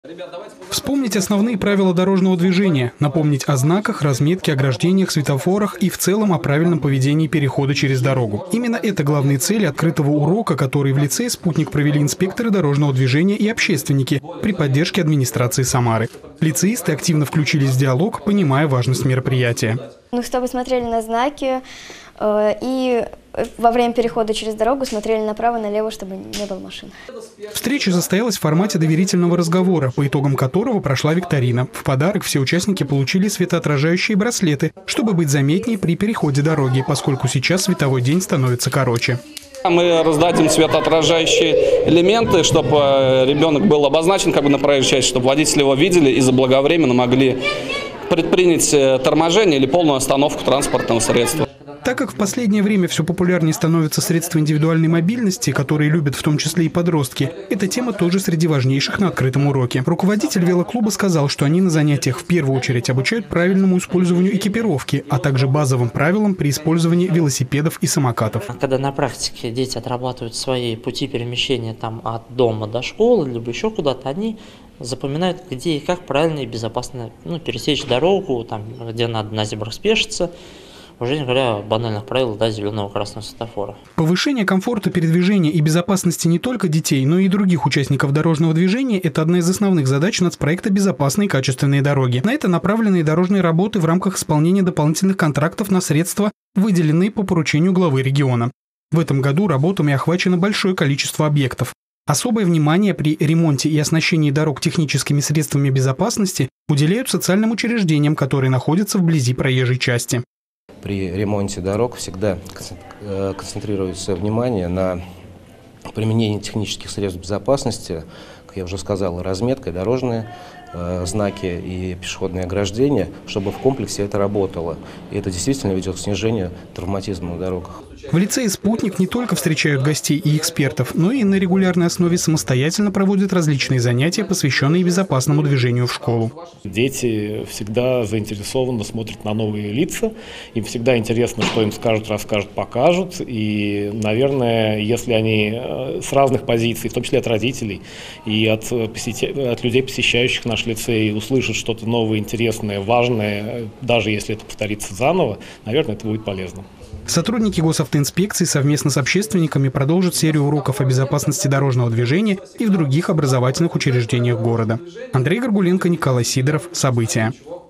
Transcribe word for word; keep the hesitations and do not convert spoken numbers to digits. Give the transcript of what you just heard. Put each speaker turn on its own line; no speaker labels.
Вспомнить основные правила дорожного движения, напомнить о знаках, разметке, ограждениях, светофорах и в целом о правильном поведении перехода через дорогу. Именно это главные цели открытого урока, который в лицее «Спутник» провели инспекторы дорожного движения и общественники при поддержке администрации Самары. Лицеисты активно включились в диалог, понимая важность мероприятия.
Ну, чтобы смотрели на знаки э, и во время перехода через дорогу смотрели направо-налево, чтобы не было машин.
Встреча состоялась в формате доверительного разговора, по итогам которого прошла викторина. В подарок все участники получили светоотражающие браслеты, чтобы быть заметнее при переходе дороги, поскольку сейчас световой день становится короче.
Мы раздадим светоотражающие элементы, чтобы ребенок был обозначен как бы на проезжей части, чтобы водители его видели и заблаговременно могли предпринять торможение или полную остановку транспортного средства.
Так как в последнее время все популярнее становятся средства индивидуальной мобильности, которые любят в том числе и подростки, эта тема тоже среди важнейших на открытом уроке. Руководитель велоклуба сказал, что они на занятиях в первую очередь обучают правильному использованию экипировки, а также базовым правилам при использовании велосипедов и самокатов.
Когда на практике дети отрабатывают свои пути перемещения там, от дома до школы, либо еще куда-то, они запоминают, где и как правильно и безопасно ну, пересечь дорогу, там, где надо на зебрах спешиться. Уже не говоря о банальных правилах да, зеленого и красного светофора.
Повышение комфорта передвижения и безопасности не только детей, но и других участников дорожного движения – это одна из основных задач нацпроекта «Безопасные и качественные дороги». На это направлены и дорожные работы в рамках исполнения дополнительных контрактов на средства, выделенные по поручению главы региона. В этом году работами охвачено большое количество объектов. Особое внимание при ремонте и оснащении дорог техническими средствами безопасности уделяют социальным учреждениям, которые находятся вблизи проезжей части.
При ремонте дорог всегда концентрируется внимание на применении технических средств безопасности, как я уже сказал, разметка, дорожные э, знаки и пешеходные ограждения, чтобы в комплексе это работало. И это действительно ведет к снижению травматизма на дорогах.
В лицее «Спутник» не только встречают гостей и экспертов, но и на регулярной основе самостоятельно проводят различные занятия, посвященные безопасному движению в школу.
Дети всегда заинтересованно смотрят на новые лица, им всегда интересно, что им скажут, расскажут, покажут. И, наверное, если они с разных позиций, в том числе от родителей и от, от людей, посещающих наш лицей, услышат что-то новое, интересное, важное, даже если это повторится заново, наверное, это будет полезно.
Сотрудники госавтоинспекции совместно с общественниками продолжат серию уроков о безопасности дорожного движения и в других образовательных учреждениях города. Андрей Горгуленко, Николай Сидоров. События.